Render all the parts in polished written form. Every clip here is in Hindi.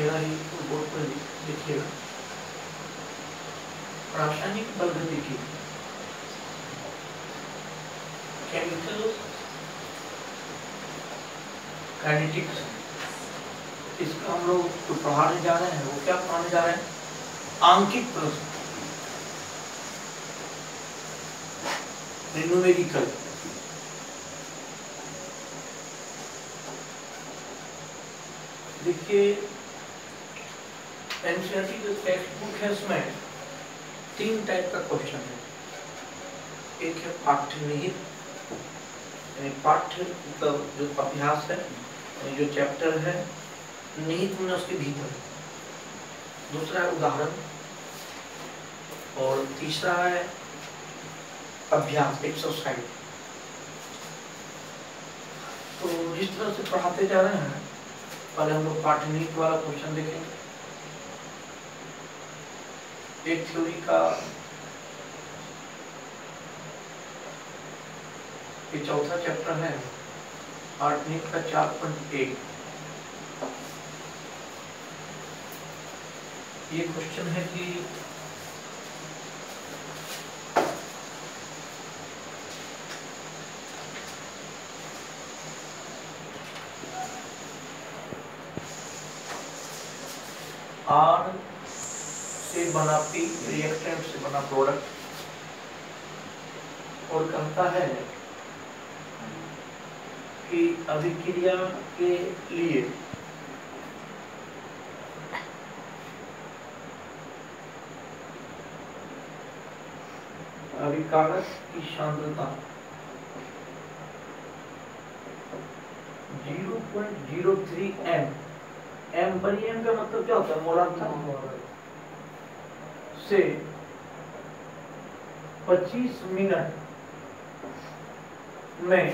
मेरा ही बोर्ड पर लिखिएगा। रासायनिक बलगतिकी, केमिकल काइनेटिक्स, इसका हम लोग जो पढ़ाने जा रहे हैं वो क्या पढ़ाने जा रहे हैं? आंकिक प्रश्न, न्यूमेरिकल। देखिए एनसीईआरटी जो टेक्स्ट बुक है उसमें 3 टाइप का क्वेश्चन है। एक है पाठ्य निहित, यानी पाठ्य मतलब जो अभ्यास है, जो चैप्टर है, निहित में उसके भीतर। दूसरा है उदाहरण, और तीसरा है अभ्यास, एक्सरसाइज। तो जिस तरह से पढ़ाते जा रहे हैं, पहले हम लोग पाठ्य निहित वाला क्वेश्चन देखेंगे। एक थ्योरी का ये चौथा चैप्टर है, पाठ्य निहित का 4.1। ये क्वेश्चन है कि आर से बना पी, रिएक्टेंट से बना प्रोडक्ट, और कहता है कि अभिक्रिया के लिए अभिकारक की सांद्रता 0.03 m, m बड़ी m का मतलब क्या होता है? मोलार से 25 मिनट में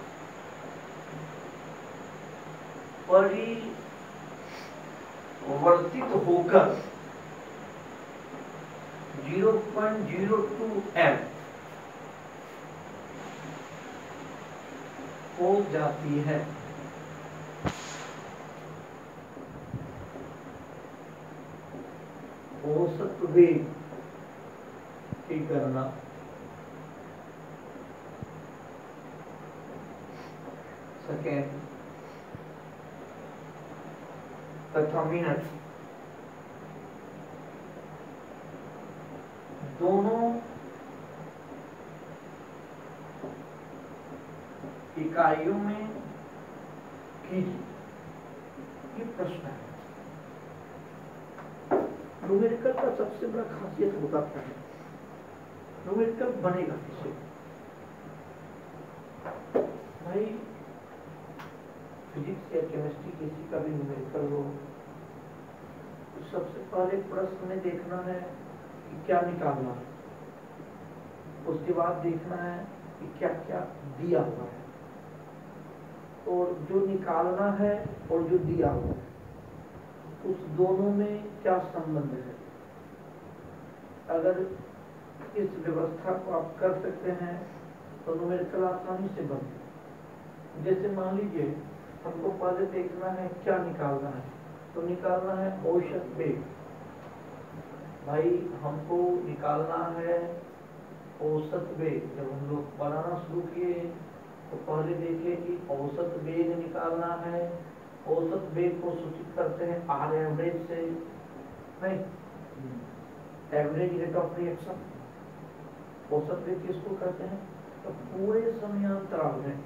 परिवर्तित होकर 0.02 m हो जाती है। औसत वेग की गणना सेकेंड तथा मिनट दोनों इकाइयों में कीजिए। ये प्रश्न है। न्यूमेरिकल का सबसे बड़ा खासियत होता क्या है? न्यूमेरिकल बनेगा किससे? भाई फिजिक्स या केमिस्ट्री किसी का भी न्यूमेरिकल हो, तो सबसे पहले प्रश्न में देखना है कि क्या निकालना है, उसके बाद देखना है कि क्या क्या दिया हुआ है, और जो निकालना है और जो दिया हुआ है उस दोनों में क्या संबंध है। अगर इस व्यवस्था को आप कर सकते हैं तो न्यूमेरिकल आसानी से बनते। जैसे मान लीजिए हमको पहले देखना है क्या निकालना है, तो निकालना है औसत वेग। भाई हमको निकालना है औसत वेग। जब हम लोग बनाना शुरू किए तो पहले देखे कि औसत वेग निकालना है। औसत वेग को सूचित करते हैं आर एवरेज से, नहीं, एवरेज रेट ऑफ रिएक्शन। औसत वेग किसको कहते हैं? तो पूरे समयांतराल में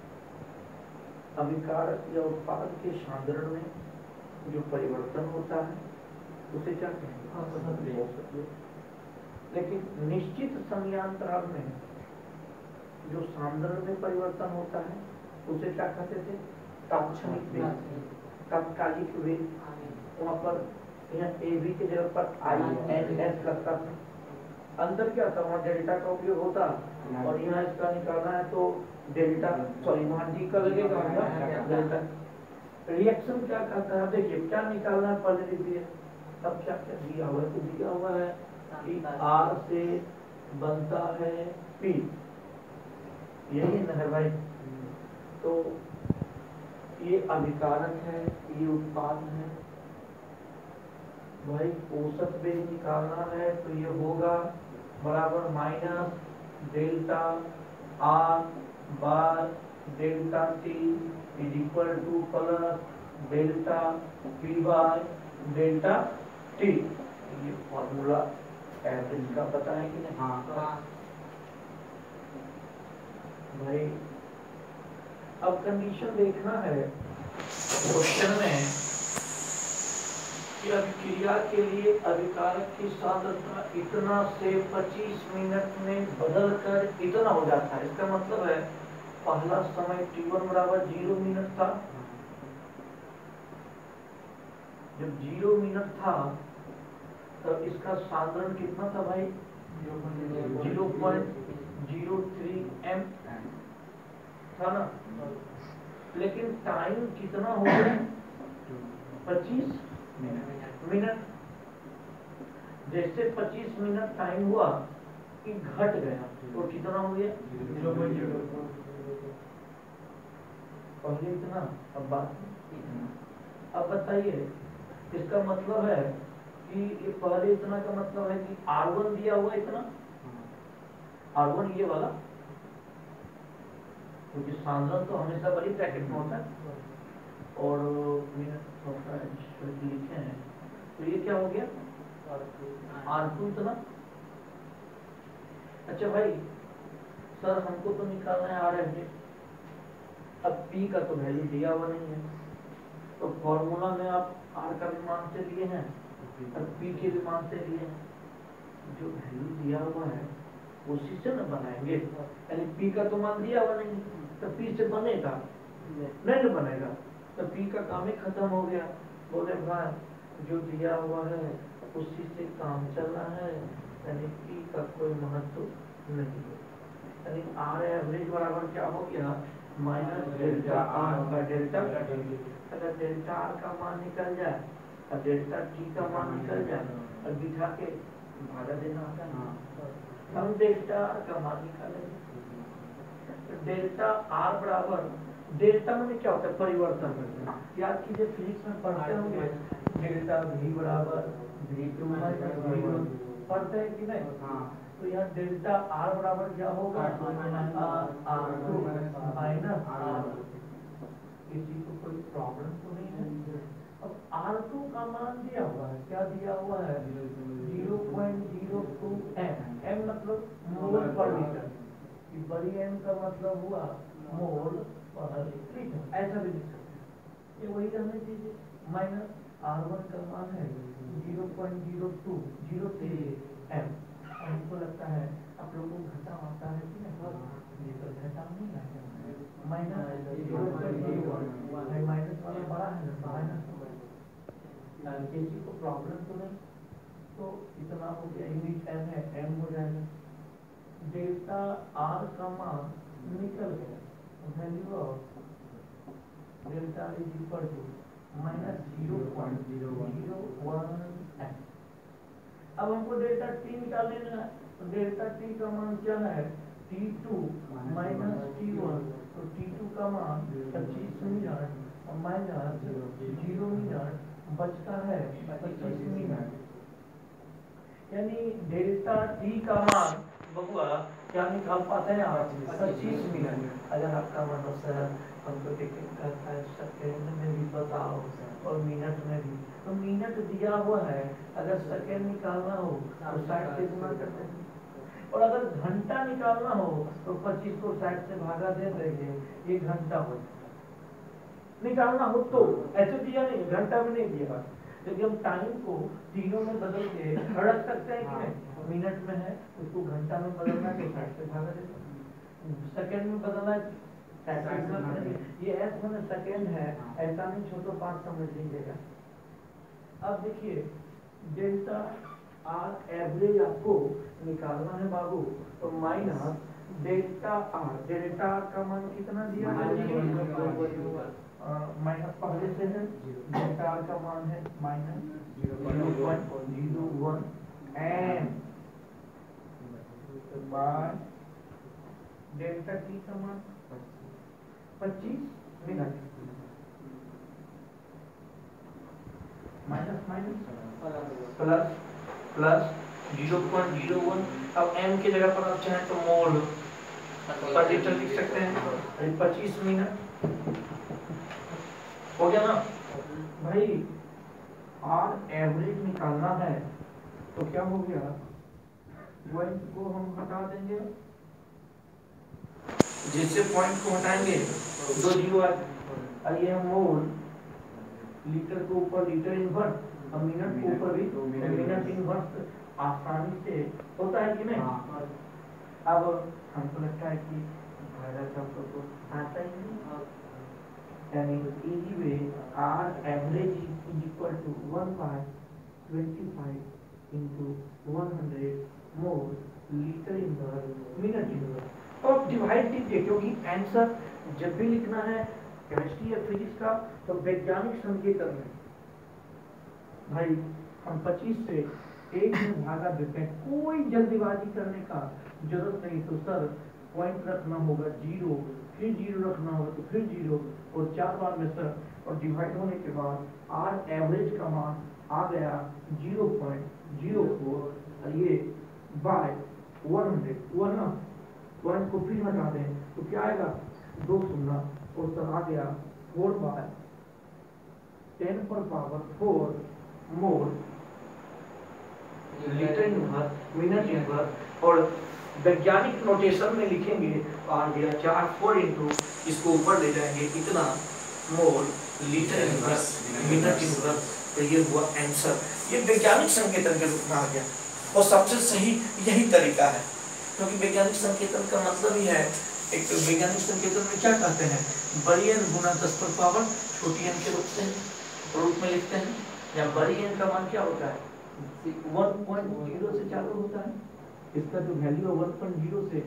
अभिकारक या उत्पाद के सांद्रण में जो परिवर्तन होता है उसे क्या कहेंगे? औसत वेग। लेकिन निश्चित समयांतराल में जो सांद्रण में परिवर्तन होता है उसे क्या कहते थे? तात्क्षणिक वेग, तात्कालिक वेग। वहाँ पर यहाँ AB की जगह पर INS लगता था। अंतर क्या था? वहाँ डेल्टा का उपयोग होता, और यहाँ इसका निकालना है तो डेल्टा, सॉरी वहाँ D का लगेगा, डेल्टा। रिएक्शन क्या कहता है? देखिए क्या निकालना है पहले लिखिए। अब क्या क्या दिया हुआ है? तो दिया हुआ है कि R से बनता है P, यही न है भाई। तो ये अभिकारक है, ये उत्पाद है, भाई औसत वेग निकालना है तो ये होगा बराबर माइनस डेल्टा आर बार delta T is equal to plus delta P by delta T. ये फॉर्मूला एवरेज का पता है कि नहीं? हाँ। भाई अब कंडीशन देखना है क्वेश्चन में कि अभिक्रिया के लिए अभिकारक की सांद्रता इतना से 25 मिनट में बदलकर इतना हो जाता है। इसका मतलब है पहला समय t1 बराबर 0 मिनट था। जब 0 मिनट था तब इसका सांद्रण कितना था भाई? 0.03 m था ना। लेकिन टाइम कितना हो गया? 25 मिनट। जैसे 25 मिनट टाइम हुआ कि घट गया तो कितना हो गया? 0.0। पहले इतना, अब बात अब बताइए इसका मतलब है कि ये पहले इतना का मतलब है कि R1 दिया हुआ इतना, R1 ये वाला, क्योंकि सांद्रण तो हमेशा बड़ी ब्रैकेट में होता है और मिनट लिखे हैं तो ये क्या हो गया? R2 इतना। अच्छा भाई सर हमको तो निकालना है आर एवरेज। अब P का तो वैल्यू दिया हुआ नहीं है तो फॉर्मूला में आप R का भी मान से लिए हैं और P के भी मान से लिए हैं। जो वैल्यू दिया हुआ है उसी से न बनाएंगे। यानी P का तो मान दिया हुआ नहीं तो P से बनेगा नहीं बनेगा तो P का काम ही खत्म हो गया। बोले भाई जो दिया हुआ है उसी से काम चलना है, यानी P का कोई महत्व नहीं है। यानी आर एवरेज बराबर क्या हो गया? माइनस डेल्टा आर का डेल्टा। अगर डेल्टा आर का मान निकल जाए और डेल्टा टी का मान निकल जाए और बिठा के भागा देना होता है, हम डेल्टा आर का मान निकालेंगे। डेल्टा आर बराबर, डेल्टा में क्या होता है? परिवर्तन। याद कीजिए फिजिक्स में पढ़ते होंगे डेल्टा वी बराबर v2 माइनस v1 पढ़ते हैं कि नहीं? तो यहाँ डेल्टा आर बराबर क्या होगा? R2 minus R1। किसी को कोई प्रॉब्लम तो नहीं है? अब R2 का मान दिया हुआ है, क्या दिया हुआ है? 0.02 m मतलब मोल पर लीटर। बड़ी m का मतलब हुआ मोल पर लीटर, ऐसा भी लिख सकते हैं। ये वही रहने दीजिए। माइनस R1 का मान है 0.0203 m। हमको लगता है आप लोगों को घटा आता है कि नहीं? ये तो घटा नहीं है। माइनस 0.01 माइनस वाला बड़ा है ना, माइनस किसी को प्रॉब्लम तो नहीं? तो इतना हो गया। यूनिट m है, m हो जाएगा। डेल्टा आर का मान निकल गया। Value of delta is equal to minus 0.01 m। अब हमको डेल्टा टी निकाल लेना है तो डेल्टा टी का मान क्या है? T2 minus T1। तो T2 का मान 25 मिनट और माइनस 0 मिनट बचता है 25 मिनट। यानी डेल्टा टी का मान बबुआ क्या निकाल पाते हैं आप? 25 मिनट। अगर आपका मन हो सर हमको टिकट करता है सेकेंड में भी बताओ और मिनट में भी, तो मिनट दिया हुआ है, अगर सेकेंड निकालना हो तो 60 से गुना कर देंगे और अगर घंटा निकालना हो तो 25 को 60 से भागा दे देंगे, 1 घंटा हो निकालना हो तो। ऐसे दिया नहीं, घंटा में नहीं दिया, लेकिन हम टाइम को तीनों में बदल के रख सकते हैं कि नहीं? मिनट में है उसको घंटा में बदलना है तो 60 से भागा देते, सेकेंड में बदलना है ये एस वन सेकेंड है, ऐसा नहीं छोटो 5 समझ लीजिएगा। अब देखिए डेल्टा आर एवरेज आपको निकालना है बाबू, तो माइनस डेल्टा आर का मान कितना दिया है? माइनस पहले से है, डेल्टा आर का मान है minus 0.01 M by delta T का मान 25 minute minus minus plus plus 0.01। अब m की जगह पर आप चाहें तो मोल पर लीटर लिख सकते हैं। 25 मिनट हो गया ना भाई। आर एवरेज निकालना है तो क्या हो गया, पॉइंट को हम हटा देंगे, जिससे पॉइंट को हटाएंगे 2 जीरो और ये मोल, लीटर के ऊपर लीटर इनवर्स और मिनट के ऊपर भी मिनट इनवर्स आसानी से होता है कि नहीं। अब हमको लगता है कि पहला शब्द तो आता ही नहीं, यानी easy way R average is equal to 1/25 into 100 mole litre inverse minute inverse. और डिवाइड कीजिए, क्योंकि आंसर जब भी लिखना है केमिस्ट्री या फिजिक्स का तो वैज्ञानिक संकेतन में भाई हम 25 से 1 में भागा देते हैं, कोई जल्दीबाजी करने का जरूरत नहीं। तो सर पॉइंट रखना होगा 0, फिर 0 रखना होगा तो फिर 0 और 4 बार में सर, और डिवाइड होने के बाद आर एवरेज का मान आ गया 0.04 और ये बाय 100 वरना पॉइंट को फिर हटा दें तो क्या आएगा 2 शून्य और सर आ गया 4/10⁴ mole litre inverse minute inverse. और वैज्ञानिक नोटेशन में लिखेंगे तो आ गया 4 इंटू इसको ऊपर ले जाएंगे इतना mole litre inverse minute inverse. तो ये हुआ आंसर, ये वैज्ञानिक संकेतन के रूप में आ गया और सबसे सही यही तरीका है, क्योंकि वैज्ञानिक संकेतन का मतलब ही है, एक तो वैज्ञानिक संकेतन में क्या कहते हैं, बड़ी एन गुना 10⁻, छोटी एन के रूप में लिखते हैं, या बड़ी एन का मान क्या होता है 1.0 से चालू होता है, इसका जो वैल्यू है 1.0 से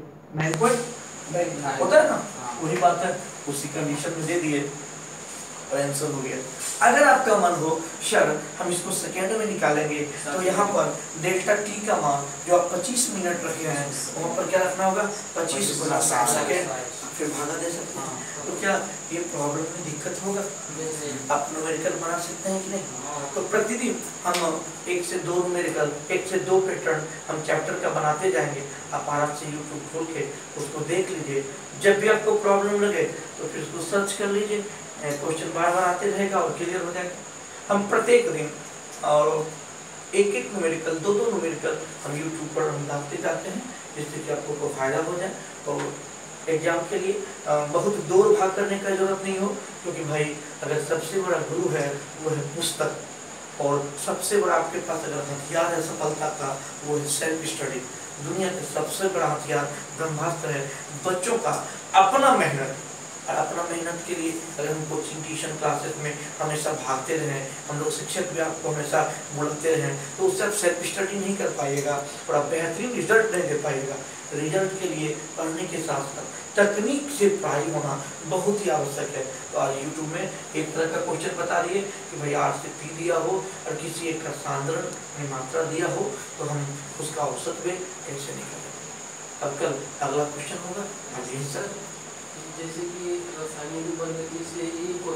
9 होता है ना, वही बात है, उसी कंडीशन में दे दिए और आंसर हो गया। अगर आपका मन हो सर हम इसको सेकेंड में निकालेंगे तो यहाँ पर डेल्टा टी का मान जो आप 25 मिनट रखे हैं वहाँ पर क्या रखना होगा 25 गुना 60 सेकेंड, फिर भागा दे सकते हैं। तो क्या ये प्रॉब्लम में दिक्कत होगा, आप न्यूमेरिकल बना सकते हैं कि नहीं। तो प्रतिदिन हम 1 से 2 न्यूमेरिकल, 1 से 2 पैटर्न हम चैप्टर का बनाते जाएंगे। आप आराम से यूट्यूब खोल के उसको देख लीजिए, जब भी आपको प्रॉब्लम लगे तो फिर उसको सर्च कर लीजिए, क्वेश्चन बार बार आते रहेगा और क्लियर हो जाएगा। हम प्रत्येक दिन और एक न्यूमेरिकल 2 न्यूमेरिकल हम यूट्यूब पर हम डालते जाते हैं, जिससे कि आपको फायदा हो जाए और एग्जाम के लिए बहुत दौड़ भाग करने का जरूरत नहीं हो। क्योंकि भाई अगर सबसे बड़ा गुरु है वो है पुस्तक, और सबसे बड़ा आपके पास अगर हथियार है सफलता का वो है सेल्फ स्टडी। दुनिया का सबसे बड़ा हथियार ब्रह्मास्त्र है बच्चों का अपना मेहनत। और अपना मेहनत के लिए अगर हम कोचिंग ट्यूशन क्लासेस में हमेशा भागते रहें, हम लोग शिक्षक भी आपको हमेशा बुलाते रहें, तो उससे आप सेल्फ स्टडी नहीं कर पाइएगा और आप बेहतरीन रिजल्ट नहीं दे पाइएगा। रिजल्ट के लिए पढ़ने के साथ साथ तकनीक से पढ़ाई होना बहुत ही आवश्यक है। तो आज यूट्यूब में एक तरह का क्वेश्चन बता दिए कि भाई R से P दिया हो और किसी एक का सांद्रण मात्रा दिया हो तो हम उसका औसत में कैसे निकालें। अब कल अगला क्वेश्चन होगा। हाँ जी सर। जैसे कि रासायनिक पद्धति से ही